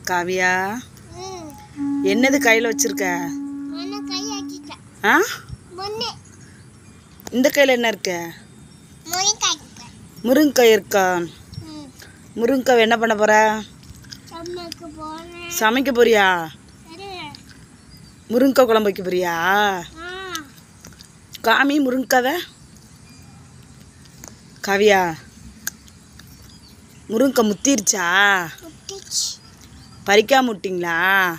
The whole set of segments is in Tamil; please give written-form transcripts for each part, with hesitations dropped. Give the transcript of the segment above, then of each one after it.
காவியா, என்னது கையில் வச்சிருக்க? ஆ, இந்த கையில் என்ன இருக்க? முருங்கைக்காய் இருக்கா? முருங்கைக்காய் என்ன பண்ண போற? சமைக்க போறியா? முருங்கைக்காய் குழம்பு வைக்க போறியா? காமி முருங்கைக்காவை. காவியா, முருங்கைக்காய் முத்திருச்சா? பறிக்காம விட்டீங்களா?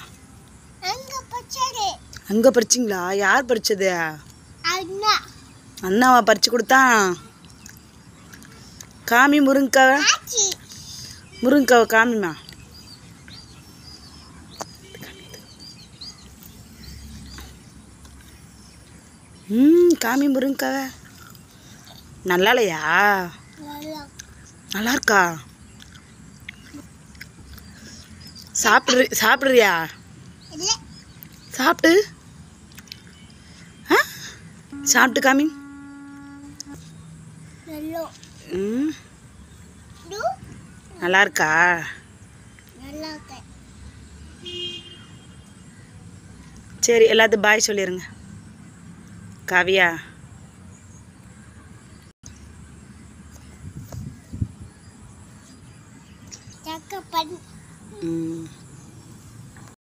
அங்கே பறிச்சிங்களா? யார் பறிச்சது? அண்ணாவா பறிச்சு கொடுத்தான்? காமி முருங்கைக்காவை. முருங்கைக்காவை காமிமா. காமி முருங்கைக்காவை. நல்லா இல்லையா? நல்லா இருக்கா? சாப்பிட்றியா? சாப்பிட்டு சாப்பிட்டு காமி. நல்லா இருக்கா? சரி, எல்லாத்தையும் பாய் சொல்லிடுங்க. காவியா, ம்